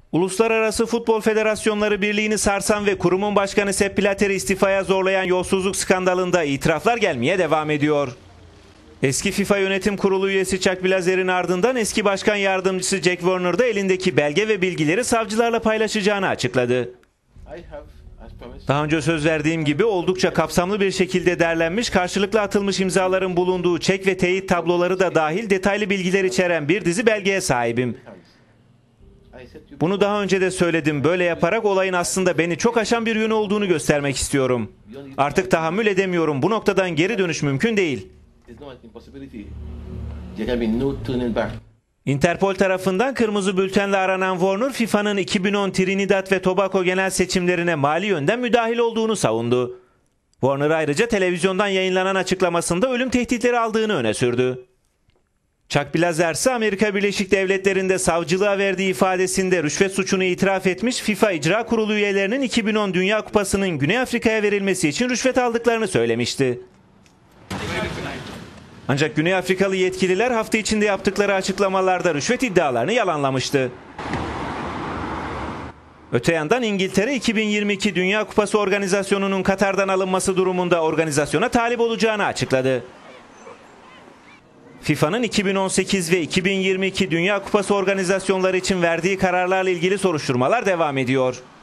Uluslararası Futbol Federasyonları Birliği'ni sarsan ve kurumun başkanı Sepp Blatter'i istifaya zorlayan yolsuzluk skandalında itiraflar gelmeye devam ediyor. Eski FIFA Yönetim Kurulu üyesi Chuck Blazer'in ardından eski başkan yardımcısı Jack Warner da elindeki belge ve bilgileri savcılarla paylaşacağını açıkladı. Daha önce söz verdiğim gibi oldukça kapsamlı bir şekilde derlenmiş, karşılıklı atılmış imzaların bulunduğu çek ve teyit tabloları da dahil detaylı bilgiler içeren bir dizi belgeye sahibim. Bunu daha önce de söyledim. Böyle yaparak olayın aslında beni çok aşan bir yönü olduğunu göstermek istiyorum. Artık tahammül edemiyorum. Bu noktadan geri dönüş mümkün değil. Interpol tarafından kırmızı bültenle aranan Warner, FIFA'nın 2010 Trinidad ve Tobago genel seçimlerine mali yönden müdahil olduğunu savundu. Warner ayrıca televizyondan yayınlanan açıklamasında ölüm tehditleri aldığını öne sürdü. Chuck Blazer ise Amerika Birleşik Devletleri'nde savcılığa verdiği ifadesinde rüşvet suçunu itiraf etmiş, FIFA İcra Kurulu üyelerinin 2010 Dünya Kupası'nın Güney Afrika'ya verilmesi için rüşvet aldıklarını söylemişti. Ancak Güney Afrikalı yetkililer hafta içinde yaptıkları açıklamalarda rüşvet iddialarını yalanlamıştı. Öte yandan İngiltere 2022 Dünya Kupası organizasyonunun Katar'dan alınması durumunda organizasyona talip olacağını açıkladı. FIFA'nın 2018 ve 2022 Dünya Kupası organizasyonları için verdiği kararlarla ilgili soruşturmalar devam ediyor.